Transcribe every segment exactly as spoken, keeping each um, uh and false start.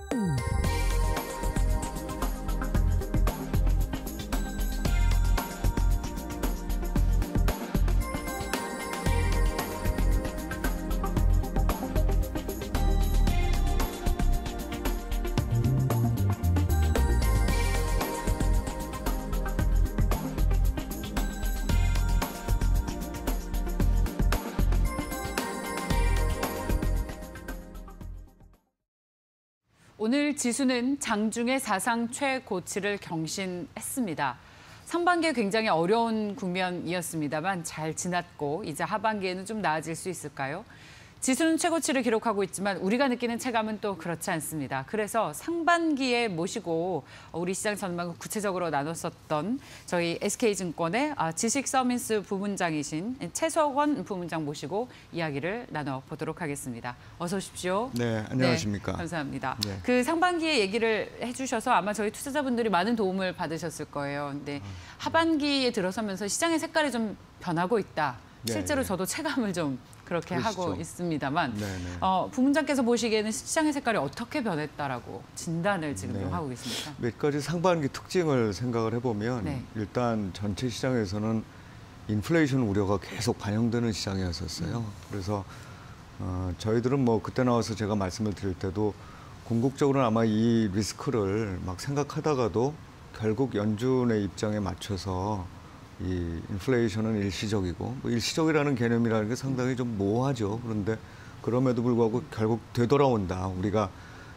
오늘 지수는 장중에 사상 최고치를 경신했습니다. 상반기에 굉장히 어려운 국면이었습니다만 잘 지났고 이제 하반기에는 좀 나아질 수 있을까요? 지수는 최고치를 기록하고 있지만 우리가 느끼는 체감은 또 그렇지 않습니다. 그래서 상반기에 모시고 우리 시장 전망을 구체적으로 나눴었던 저희 에스케이증권의 지식 서비스 부문장이신 최석원 부문장 모시고 이야기를 나눠보도록 하겠습니다. 어서 오십시오. 네, 안녕하십니까. 네, 감사합니다. 네. 그 상반기에 얘기를 해주셔서 아마 저희 투자자분들이 많은 도움을 받으셨을 거예요. 근데 하반기에 들어서면서 시장의 색깔이 좀 변하고 있다. 네, 실제로 네. 저도 체감을 좀 그렇게 그러시죠. 하고 있습니다만 네, 네. 어, 부문장께서 보시기에는 시장의 색깔이 어떻게 변했다라고 진단을 지금 네. 좀 하고 계십니까? 몇 가지 상반기 특징을 생각을 해보면 네. 일단 전체 시장에서는 인플레이션 우려가 계속 반영되는 시장이었었어요. 음. 그래서 어, 저희들은 뭐 그때 나와서 제가 말씀을 드릴 때도 궁극적으로는 아마 이 리스크를 막 생각하다가도 결국 연준의 입장에 맞춰서 이 인플레이션은 일시적이고 뭐 일시적이라는 개념이라는 게 상당히 좀 모호하죠. 그런데 그럼에도 불구하고 결국 되돌아온다. 우리가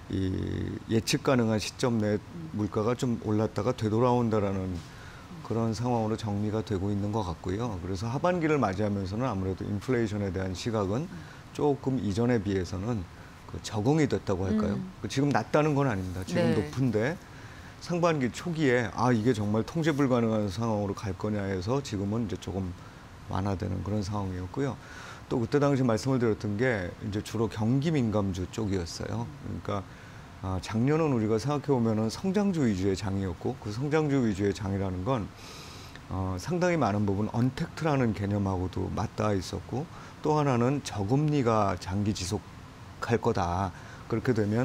이 예측 가능한 시점 내에 물가가 좀 올랐다가 되돌아온다라는 그런 상황으로 정리가 되고 있는 것 같고요. 그래서 하반기를 맞이하면서는 아무래도 인플레이션에 대한 시각은 조금 이전에 비해서는 그 적응이 됐다고 할까요? 음. 지금 낮다는 건 아닙니다. 지금 네. 높은데 상반기 초기에 아 이게 정말 통제 불가능한 상황으로 갈 거냐 해서 지금은 이제 조금 완화되는 그런 상황이었고요. 또 그때 당시 말씀을 드렸던 게 이제 주로 경기 민감주 쪽이었어요. 그러니까 아, 작년은 우리가 생각해 보면은 성장주 위주의 장이었고 그 성장주 위주의 장이라는 건 어, 상당히 많은 부분 언택트라는 개념하고도 맞닿아 있었고 또 하나는 저금리가 장기 지속할 거다. 그렇게 되면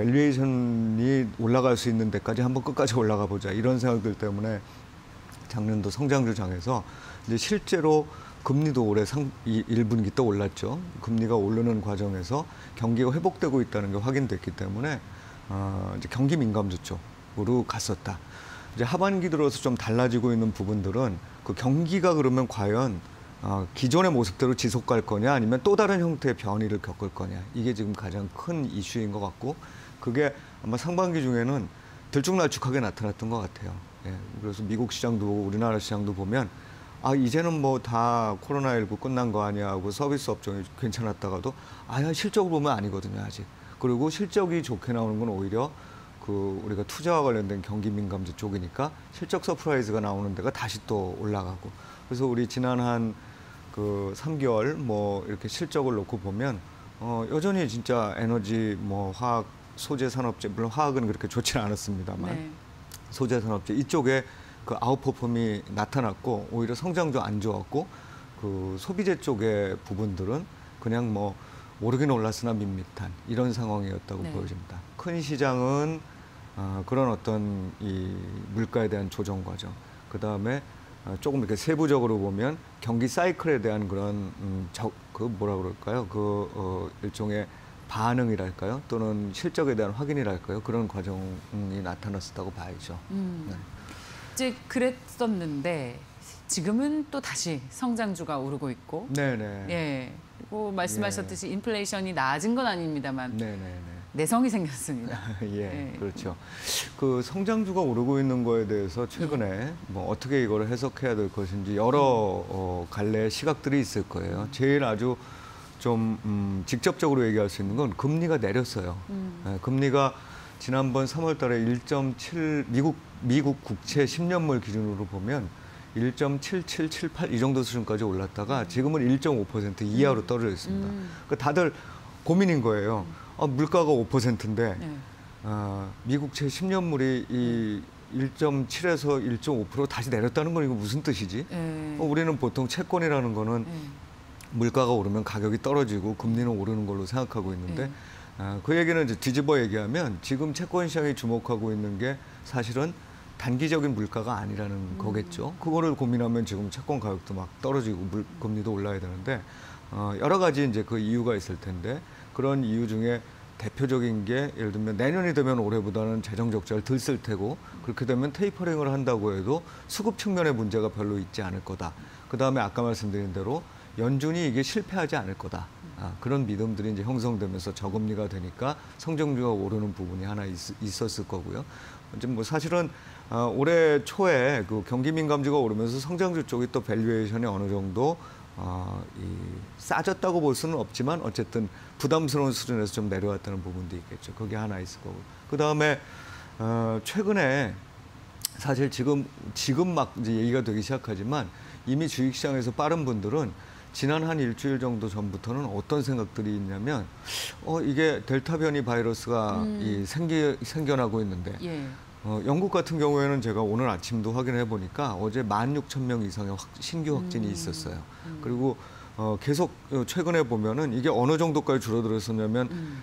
밸류에이션이 올라갈 수 있는 데까지 한번 끝까지 올라가 보자 이런 생각들 때문에 작년도 성장주 장에서 이제 실제로 금리도 올해 상, 일 분기 때 올랐죠. 금리가 오르는 과정에서 경기가 회복되고 있다는 게 확인됐기 때문에 어, 이제 경기 민감주 쪽으로 갔었다. 이제 하반기 들어서 좀 달라지고 있는 부분들은 그 경기가 그러면 과연 어, 기존의 모습대로 지속할 거냐 아니면 또 다른 형태의 변이를 겪을 거냐 이게 지금 가장 큰 이슈인 것 같고 그게 아마 상반기 중에는 들쭉날쭉하게 나타났던 것 같아요. 예, 그래서 미국 시장도 보고 우리나라 시장도 보면 아 이제는 뭐 다 코로나십구 끝난 거 아니야 하고 서비스 업종이 괜찮았다가도 아 실적으로 보면 아니거든요 아직. 그리고 실적이 좋게 나오는 건 오히려 그 우리가 투자와 관련된 경기 민감주 쪽이니까 실적 서프라이즈가 나오는 데가 다시 또 올라가고 그래서 우리 지난 한 그 삼 개월 뭐 이렇게 실적을 놓고 보면 어 여전히 진짜 에너지 뭐 화학 소재 산업재 물론 화학은 그렇게 좋지는 않았습니다만 네. 소재 산업재 이쪽에 그 아웃퍼폼이 나타났고 오히려 성장도 안 좋았고 그 소비재 쪽의 부분들은 그냥 뭐 오르긴 올랐으나 밋밋한 이런 상황이었다고 네. 보여집니다. 큰 시장은 어, 그런 어떤 이 물가에 대한 조정 과정, 그 다음에 어, 조금 이렇게 세부적으로 보면 경기 사이클에 대한 그런 음, 저, 그 뭐라 그럴까요? 그 어, 일종의 반응이랄까요? 또는 실적에 대한 확인이랄까요? 그런 과정이 나타났었다고 봐야죠. 음. 네. 이제 그랬었는데 지금은 또 다시 성장주가 오르고 있고 네네. 예. 그리고 말씀하셨듯이 예. 인플레이션이 낮은 건 아닙니다만 네네네. 내성이 생겼습니다. 예, 예, 그렇죠. 그 성장주가 오르고 있는 거에 대해서 최근에 뭐 어떻게 이걸 해석해야 될 것인지 여러 어, 갈래의 시각들이 있을 거예요. 제일 아주 좀 음, 직접적으로 얘기할 수 있는 건 금리가 내렸어요. 음. 예, 금리가 지난번 삼월 달에 일 점 칠 미국 미국 국채 십 년물 기준으로 보면 일 점 칠칠칠팔 이 정도 수준까지 올랐다가 지금은 일 점 오 퍼센트 이하로 떨어져 있습니다. 음. 그러니까 다들 고민인 거예요. 아, 물가가 오 퍼센트인데 네. 아, 미국채 십 년물이 이 일 점 칠에서 일 점 오 퍼센트 다시 내렸다는 건 이거 무슨 뜻이지? 네. 어, 우리는 보통 채권이라는 거는 네. 물가가 오르면 가격이 떨어지고 금리는 오르는 걸로 생각하고 있는데 네. 아, 그 얘기는 이제 뒤집어 얘기하면 지금 채권 시장이 주목하고 있는 게 사실은 단기적인 물가가 아니라는 음. 거겠죠. 그거를 고민하면 지금 채권 가격도 막 떨어지고 물, 금리도 올라야 되는데 어, 여러 가지 이제 그 이유가 있을 텐데 그런 이유 중에 대표적인 게 예를 들면 내년이 되면 올해보다는 재정 적자를 덜 쓸 테고 그렇게 되면 테이퍼링을 한다고 해도 수급 측면의 문제가 별로 있지 않을 거다. 그다음에 아까 말씀드린 대로 연준이 이게 실패하지 않을 거다. 아, 그런 믿음들이 이제 형성되면서 저금리가 되니까 성장률가 오르는 부분이 하나 있, 있었을 거고요. 이제 뭐 사실은 어, 올해 초에 그 경기 민감주가 오르면서 성장주 쪽이 또 밸류에이션이 어느 정도 어, 이 싸졌다고 볼 수는 없지만 어쨌든 부담스러운 수준에서 좀 내려왔다는 부분도 있겠죠. 그게 하나 있을 거고. 그 다음에 어, 최근에 사실 지금 지금 막 이제 얘기가 되기 시작하지만 이미 주식시장에서 빠른 분들은 지난 한 일주일 정도 전부터는 어떤 생각들이 있냐면 어 이게 델타 변이 바이러스가 음. 이 생기 생겨나고 있는데. 예. 어, 영국 같은 경우에는 제가 오늘 아침도 확인해 보니까 어제 만 육천 명 이상의 확, 신규 확진이 음. 있었어요. 음. 그리고 어, 계속 최근에 보면은 이게 어느 정도까지 줄어들었었냐면 음.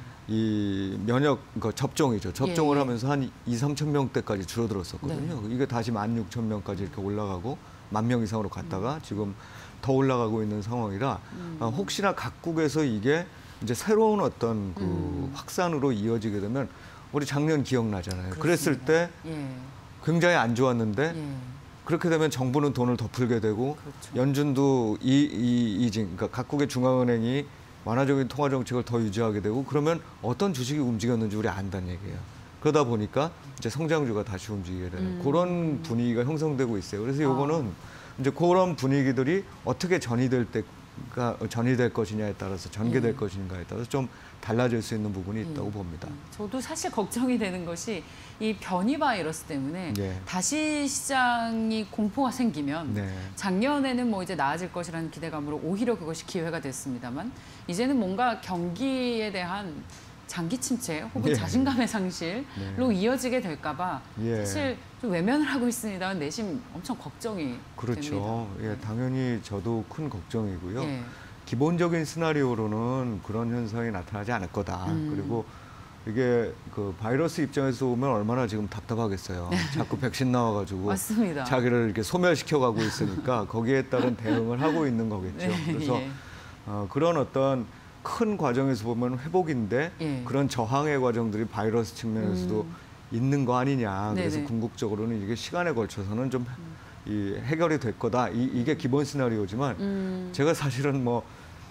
이 면역 그러니까 접종이죠. 접종을 예. 하면서 한 이삼천 명대까지 줄어들었었거든요. 네. 이게 다시 만 육천 명까지 이렇게 올라가고 만 명 이상으로 갔다가 음. 지금 더 올라가고 있는 상황이라 음. 어, 혹시나 각국에서 이게 이제 새로운 어떤 그 음. 확산으로 이어지게 되면 우리 작년 기억나잖아요. 그렇습니다. 그랬을 때 예. 굉장히 안 좋았는데 예. 그렇게 되면 정부는 돈을 더 풀게 되고 그렇죠. 연준도 이, 이, 이징, 그러니까 각국의 중앙은행이 완화적인 통화 정책을 더 유지하게 되고 그러면 어떤 주식이 움직였는지 우리 안다는 얘기예요. 그러다 보니까 이제 성장주가 다시 움직이게 되는 음. 그런 분위기가 형성되고 있어요. 그래서 요거는 아. 이제 그런 분위기들이 어떻게 전이될 때가 전이될 것이냐에 따라서 전개될 예. 것인가에 따라서 좀 달라질 수 있는 부분이 있다고 음, 봅니다. 저도 사실 걱정이 되는 것이 이 변이 바이러스 때문에 네. 다시 시장이 공포가 생기면 네. 작년에는 뭐 이제 나아질 것이라는 기대감으로 오히려 그것이 기회가 됐습니다만 이제는 뭔가 경기에 대한 장기 침체 혹은 예. 자신감의 상실로 네. 이어지게 될까 봐 예. 사실 좀 외면을 하고 있습니다만 내심 엄청 걱정이 그렇죠. 됩니다. 예, 네. 당연히 저도 큰 걱정이고요. 예. 기본적인 시나리오로는 그런 현상이 나타나지 않을 거다. 음. 그리고 이게 그 바이러스 입장에서 보면 얼마나 지금 답답하겠어요. 자꾸 백신 나와가지고 맞습니다. 자기를 이렇게 소멸시켜가고 있으니까 거기에 따른 대응을 하고 있는 거겠죠. 네. 그래서 예. 어, 그런 어떤 큰 과정에서 보면 회복인데 예. 그런 저항의 과정들이 바이러스 측면에서도 음. 있는 거 아니냐. 그래서 네네. 궁극적으로는 이게 시간에 걸쳐서는 좀 이 해결이 될 거다. 이, 이게 기본 시나리오지만 음. 제가 사실은 뭐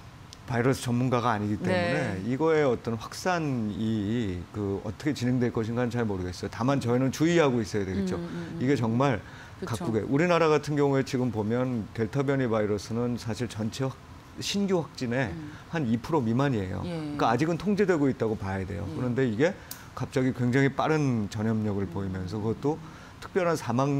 바이러스 전문가가 아니기 때문에 네. 이거의 어떤 확산이 그 어떻게 진행될 것인가는 잘 모르겠어요. 다만 저희는 주의하고 있어야 되겠죠. 음, 음, 음. 이게 정말 그쵸. 각국의 우리나라 같은 경우에 지금 보면 델타 변이 바이러스는 사실 전체 확, 신규 확진의 음. 한 이 퍼센트 미만이에요. 예. 그러니까 아직은 통제되고 있다고 봐야 돼요. 예. 그런데 이게 갑자기 굉장히 빠른 전염력을 음. 보이면서 그것도 특별한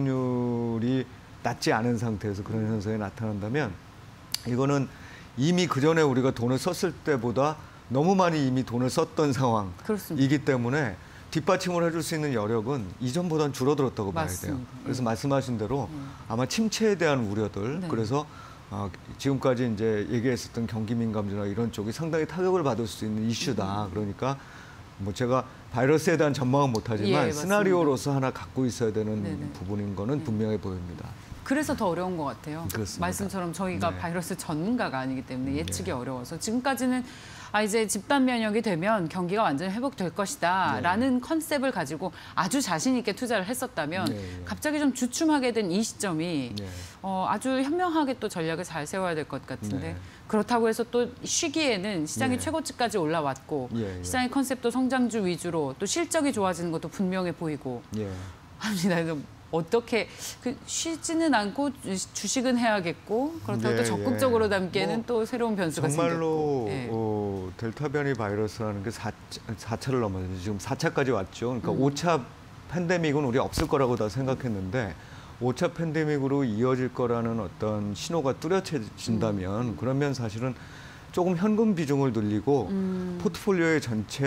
사망률이 낮지 않은 상태에서 그런 현상이 나타난다면 이거는 이미 그전에 우리가 돈을 썼을 때보다 너무 많이 이미 돈을 썼던 상황이기 그렇습니다. 때문에 뒷받침을 해줄 수 있는 여력은 이전보다는 줄어들었다고 맞습니다. 봐야 돼요. 그래서 네. 말씀하신 대로 네. 아마 침체에 대한 우려들 네. 그래서 어, 지금까지 이제 얘기했었던 경기 민감주나 이런 쪽이 상당히 타격을 받을 수 있는 이슈다. 음. 그러니까 뭐 제가 바이러스에 대한 전망은 못하지만 예, 시나리오로서 하나 갖고 있어야 되는 네네. 부분인 거는 네. 분명해 보입니다. 그래서 더 어려운 것 같아요. 그렇습니다. 말씀처럼 저희가 네. 바이러스 전문가가 아니기 때문에 예측이 네. 어려워서 지금까지는 아 이제 집단 면역이 되면 경기가 완전히 회복될 것이다 라는 네. 컨셉을 가지고 아주 자신 있게 투자를 했었다면 네. 갑자기 좀 주춤하게 된 이 시점이 네. 어, 아주 현명하게 또 전략을 잘 세워야 될 것 같은데 네. 그렇다고 해서 또 시기에는 시장이 네. 최고치까지 올라왔고 예, 예. 시장의 컨셉도 성장주 위주로 또 실적이 좋아지는 것도 분명해 보이고 예. 합니다. 어떻게 그 쉬지는 않고 주식은 해야겠고 그렇다고 예, 또 적극적으로 예. 담기에는 뭐 또 새로운 변수가 정말로 생겼고. 예. 어, 델타 변이 바이러스라는 게 사 차를 넘어서 지금 사 차까지 왔죠. 그러니까 음. 오 차 팬데믹은 우리 없을 거라고 다 생각했는데 오 차 팬데믹으로 이어질 거라는 어떤 신호가 뚜렷해진다면 음. 그러면 사실은 조금 현금 비중을 늘리고 음. 포트폴리오의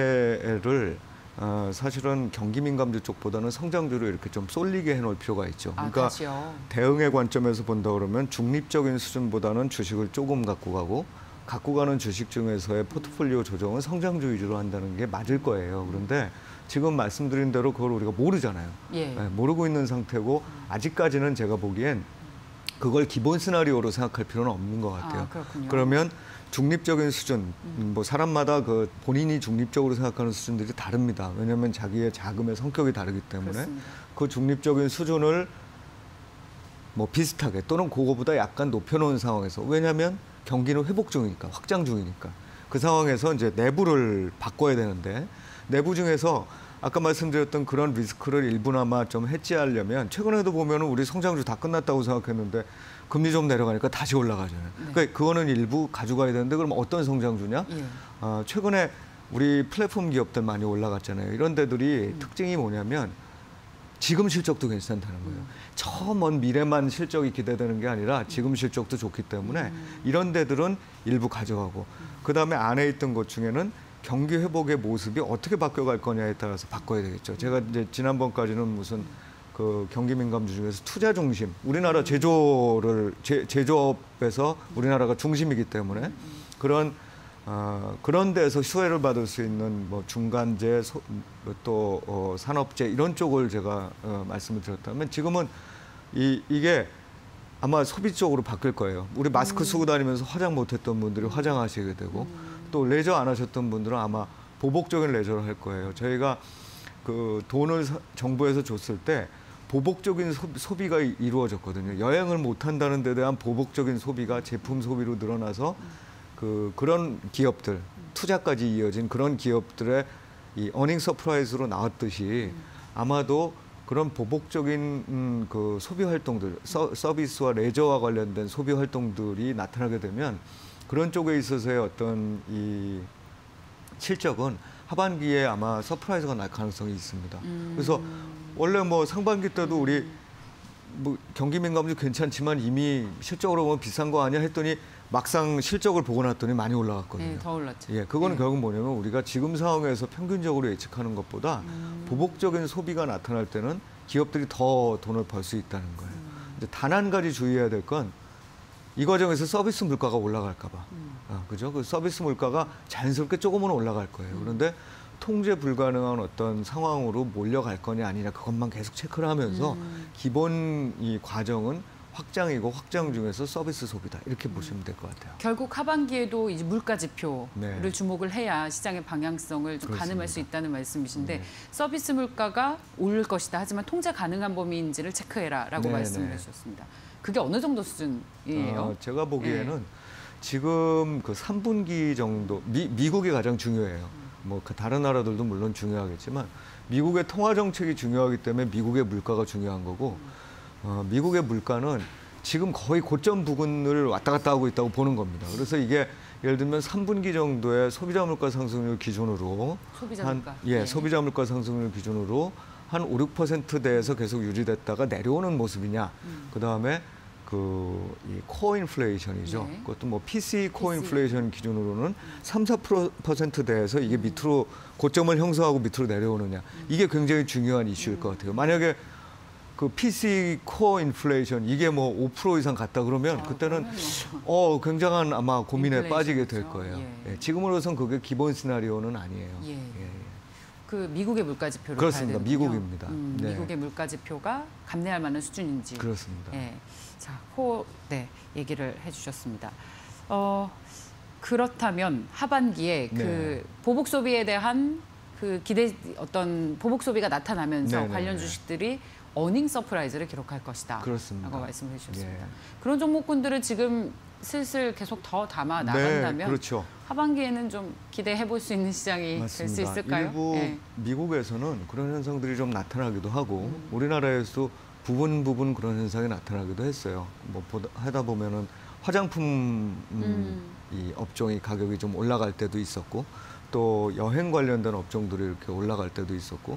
전체를 어, 사실은 경기 민감주 쪽보다는 성장주로 이렇게 좀 쏠리게 해놓을 필요가 있죠. 그러니까 아, 대응의 관점에서 본다 그러면 중립적인 수준보다는 주식을 조금 갖고 가고 갖고 가는 주식 중에서의 포트폴리오 조정은 성장주 위주로 한다는 게 맞을 거예요. 그런데 지금 말씀드린 대로 그걸 우리가 모르잖아요. 예. 네, 모르고 있는 상태고 아직까지는 제가 보기엔 그걸 기본 시나리오로 생각할 필요는 없는 것 같아요. 아, 그렇군요. 그러면 중립적인 수준, 음, 뭐 사람마다 그 본인이 중립적으로 생각하는 수준들이 다릅니다. 왜냐하면 자기의 자금의 성격이 다르기 때문에 그렇습니다. 그 중립적인 수준을 뭐 비슷하게 또는 그거보다 약간 높여놓은 상황에서 왜냐하면 경기는 회복 중이니까 확장 중이니까 그 상황에서 이제 내부를 바꿔야 되는데 내부 중에서 아까 말씀드렸던 그런 리스크를 일부나마 좀 해지하려면 최근에도 보면은 우리 성장주 다 끝났다고 생각했는데 금리 좀 내려가니까 다시 올라가잖아요. 네. 그러니까 그거는 일부 가져가야 되는데 그럼 어떤 성장주냐? 예. 어, 최근에 우리 플랫폼 기업들 많이 올라갔잖아요. 이런 데들이 음. 특징이 뭐냐면 지금 실적도 괜찮다는 거예요. 저 먼 미래만 실적이 기대되는 게 아니라 지금 실적도 좋기 때문에 음. 이런 데들은 일부 가져가고 그다음에 안에 있던 것 중에는 경기 회복의 모습이 어떻게 바뀌어갈 거냐에 따라서 바꿔야 되겠죠. 제가 이제 지난번까지는 무슨 그 경기 민감주 중에서 투자 중심, 우리나라 제조를 제, 제조업에서 우리나라가 중심이기 때문에 그런 어, 그런 데서 수혜를 받을 수 있는 뭐 중간재 소, 또 어, 산업재 이런 쪽을 제가 어, 말씀을 드렸다면 지금은 이, 이게 아마 소비 쪽으로 바뀔 거예요. 우리 마스크 쓰고 다니면서 화장 못했던 분들이 화장하시게 되고 또 레저 안 하셨던 분들은 아마 보복적인 레저를 할 거예요. 저희가 그 돈을 사, 정부에서 줬을 때 보복적인 소, 소비가 이루어졌거든요. 여행을 못 한다는 데 대한 보복적인 소비가 제품 소비로 늘어나서 그 그런 기업들 투자까지 이어진 그런 기업들의 이 어닝 서프라이즈로 나왔듯이 아마도 그런 보복적인 음, 그 소비 활동들 서, 서비스와 레저와 관련된 소비 활동들이 나타나게 되면 그런 쪽에 있어서의 어떤 이 실적은 하반기에 아마 서프라이즈가 날 가능성이 있습니다. 음. 그래서 원래 뭐 상반기 때도 우리 뭐 경기 민감주 괜찮지만 이미 실적으로 보면 비싼 거 아니야 했더니 막상 실적을 보고 났더니 많이 올라갔거든요. 네, 더 올랐죠. 예, 그거는 네. 결국 뭐냐면 우리가 지금 상황에서 평균적으로 예측하는 것보다 음. 보복적인 소비가 나타날 때는 기업들이 더 돈을 벌 수 있다는 거예요. 음. 단 한 가지 주의해야 될 건 이 과정에서 서비스 물가가 올라갈까 봐. 음. 아, 그죠? 그 서비스 물가가 자연스럽게 조금은 올라갈 거예요. 음. 그런데 통제 불가능한 어떤 상황으로 몰려갈 거냐 아니냐 그것만 계속 체크를 하면서 음. 기본 이 과정은 확장이고 확장 중에서 서비스 소비다 이렇게 음. 보시면 될 것 같아요. 결국 하반기에도 이제 물가 지표를 네. 주목을 해야 시장의 방향성을 좀 그렇습니다. 가늠할 수 있다는 말씀이신데 네. 서비스 물가가 오를 것이다. 하지만 통제 가능한 범위인지를 체크해라라고 네, 말씀을 네. 해주셨습니다. 그게 어느 정도 수준이에요? 어, 제가 보기에는 네. 지금 그 삼 분기 정도 미, 미국이 가장 중요해요. 뭐 그 다른 나라들도 물론 중요하겠지만 미국의 통화 정책이 중요하기 때문에 미국의 물가가 중요한 거고 어, 미국의 물가는 지금 거의 고점 부근을 왔다 갔다 하고 있다고 보는 겁니다. 그래서 이게 예를 들면 삼 분기 정도의 소비자 물가 상승률 기준으로 소비자 한, 물가. 예, 네. 소비자 물가 상승률 기준으로 한 오, 육 퍼센트대에서 계속 유지됐다가 내려오는 모습이냐. 음. 그다음에 그 이 코어 인플레이션이죠. 네. 그것도 뭐 피씨 코어 피씨. 인플레이션 기준으로는 삼, 사 퍼센트대에서 이게 밑으로 고점을 형성하고 밑으로 내려오느냐. 이게 굉장히 중요한 이슈일 것 같아요. 만약에 그 피씨 코어 인플레이션 이게 뭐 오 퍼센트 이상 갔다 그러면 아, 그때는 그러면요. 어 굉장한 아마 고민에 빠지게 될 인플레이션이죠. 거예요. 예. 예, 지금으로선 그게 기본 시나리오는 아니에요. 예. 예, 예. 그 미국의 물가 지표를 그렇습니다. 봐야 되는군요. 미국입니다. 음, 네. 미국의 물가 지표가 감내할 만한 수준인지. 그렇습니다. 예. 자, 호, 네, 얘기를 해주셨습니다. 어, 그렇다면 하반기에 그 네. 보복 소비에 대한 그 기대 어떤 보복 소비가 나타나면서 네네네. 관련 주식들이 어닝 서프라이즈를 기록할 것이다. 그렇습니다. 라고 말씀을 해주셨습니다. 예. 그런 종목군들은 지금 슬슬 계속 더 담아 나간다면 네, 그렇죠. 하반기에는 좀 기대해 볼 수 있는 시장이 될 수 맞습니다. 있을까요? 일부 예. 미국에서는 그런 현상들이 좀 나타나기도 하고 음. 우리나라에서도 부분 부분 그런 현상이 나타나기도 했어요. 뭐 보다, 하다 보면은 화장품 음, 음. 이 업종이 가격이 좀 올라갈 때도 있었고 또 여행 관련된 업종들이 이렇게 올라갈 때도 있었고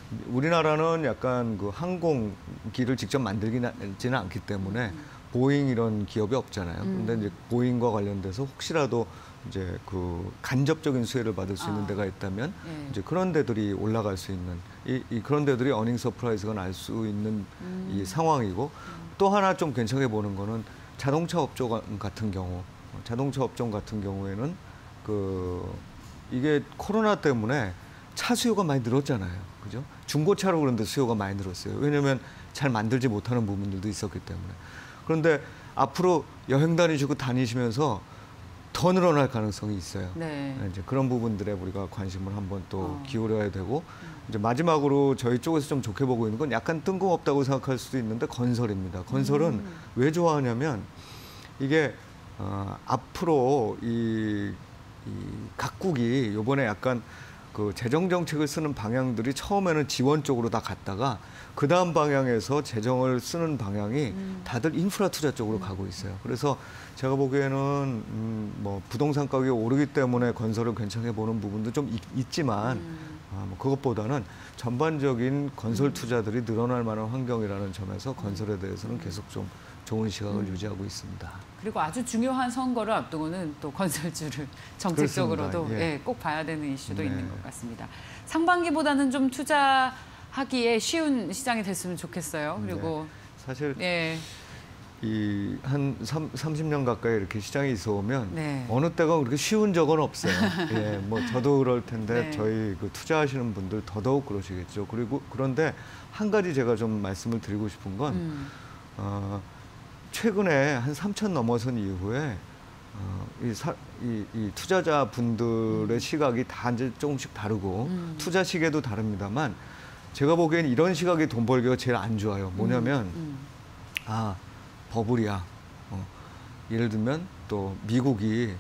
우리나라는 약간 그 항공기를 직접 만들지는 않기 때문에 음. 보잉 이런 기업이 없잖아요. 음. 근데 이제 보잉과 관련돼서 혹시라도 이제 그 간접적인 수혜를 받을 수 있는 아. 데가 있다면 네. 이제 그런 데들이 올라갈 수 있는 이, 이 그런 데들이 어닝 서프라이즈가 날 수 있는 음. 이 상황이고 음. 또 하나 좀 괜찮게 보는 거는 자동차 업종 같은 경우 자동차 업종 같은 경우에는 그 이게 코로나 때문에 차 수요가 많이 늘었잖아요. 그죠? 중고차로 그런데 수요가 많이 늘었어요. 왜냐하면 잘 만들지 못하는 부분들도 있었기 때문에. 그런데 앞으로 여행 다니시고 다니시면서 더 늘어날 가능성이 있어요. 네. 이제 그런 부분들에 우리가 관심을 한번 또 어. 기울여야 되고 이제 마지막으로 저희 쪽에서 좀 좋게 보고 있는 건 약간 뜬금없다고 생각할 수도 있는데 건설입니다. 건설은 음. 왜 좋아하냐면 이게 어, 앞으로 이, 이 각국이 이번에 약간 그 재정 정책을 쓰는 방향들이 처음에는 지원 쪽으로 다 갔다가 그 다음 방향에서 재정을 쓰는 방향이 음. 다들 인프라 투자 쪽으로 가고 있어요. 그래서 제가 보기에는 음, 뭐 부동산 가격이 오르기 때문에 건설을 괜찮게 보는 부분도 좀 있, 있지만 음. 아, 뭐 그것보다는 전반적인 건설 투자들이 늘어날 만한 환경이라는 점에서 건설에 대해서는 계속 좀 좋은 시각을 음. 유지하고 있습니다. 그리고 아주 중요한 선거를 앞두고는 또 건설주를 정책적으로도 그렇습니다. 예. 예, 꼭 봐야 되는 이슈도 네. 있는 것 같습니다. 상반기보다는 좀 투자하기에 쉬운 시장이 됐으면 좋겠어요. 그리고 사실 예, 이 한 삼십 년 가까이 이렇게 시장에 있어 오면 네. 어느 때가 그렇게 쉬운 적은 없어요. 예, 뭐 저도 그럴 텐데 네. 저희 그 투자하시는 분들 더더욱 그러시겠죠. 그리고 그런데 한 가지 제가 좀 말씀을 드리고 싶은 건 음. 어, 최근에 한 삼천 넘어선 이후에 어, 이, 사, 이, 이 투자자 분들의 시각이 다 이제 조금씩 다르고 음. 투자 시계도 다릅니다만 제가 보기엔 이런 시각이 돈 벌기가 제일 안 좋아요. 뭐냐면 음, 음. 아 버블이야. 어, 예를 들면 또 미국이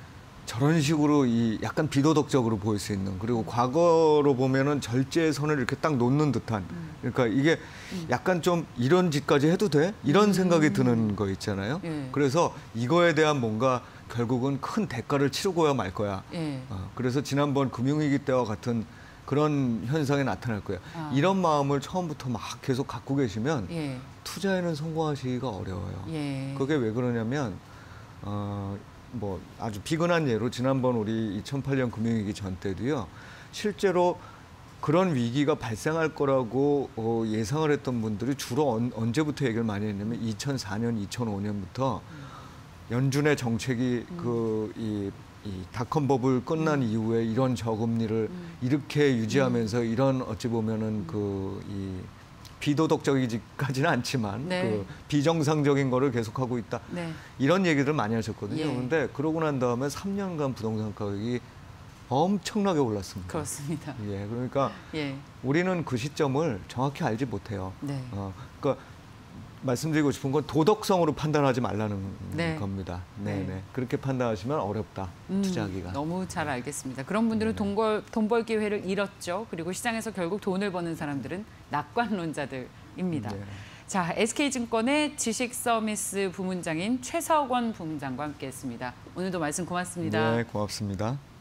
저런 식으로 이 약간 비도덕적으로 보일 수 있는 그리고 과거로 보면은 절제의 선을 이렇게 딱 놓는 듯한 그러니까 이게 약간 좀 이런 짓까지 해도 돼? 이런 생각이 드는 거 있잖아요. 예. 그래서 이거에 대한 뭔가 결국은 큰 대가를 치르고야 말 거야. 예. 어, 그래서 지난번 금융위기 때와 같은 그런 현상이 나타날 거야. 아. 이런 마음을 처음부터 막 계속 갖고 계시면 예. 투자에는 성공하시기가 어려워요. 예. 그게 왜 그러냐면 어, 뭐 아주 비근한 예로 지난번 우리 이천팔 년 금융위기 전 때도요. 실제로 그런 위기가 발생할 거라고 어, 예상을 했던 분들이 주로 언, 언제부터 얘기를 많이 했냐면 이천사 년, 이천오 년부터 연준의 정책이 음. 그 이 이 닷컴 버블 끝난 음. 이후에 이런 저금리를 음. 이렇게 유지하면서 이런 어찌 보면은 그 이 비도덕적이지까지는 않지만 네. 그 비정상적인 거를 계속하고 있다. 네. 이런 얘기를 많이 하셨거든요. 예. 그런데 그러고 난 다음에 삼 년간 부동산 가격이 엄청나게 올랐습니다. 그렇습니다. 예, 그러니까 예. 우리는 그 시점을 정확히 알지 못해요. 네. 어, 그러니까 말씀드리고 싶은 건 도덕성으로 판단하지 말라는 네. 겁니다. 네, 네. 네. 그렇게 판단하시면 어렵다. 음, 투자하기가. 너무 잘 알겠습니다. 그런 분들은 네네. 돈 벌, 돈 벌 기회를 잃었죠. 그리고 시장에서 결국 돈을 버는 사람들은 낙관론자들입니다. 네. 자, 에스케이증권의 지식 서비스 부문장인 최석원 부문장과 함께했습니다. 오늘도 말씀 고맙습니다. 네, 고맙습니다.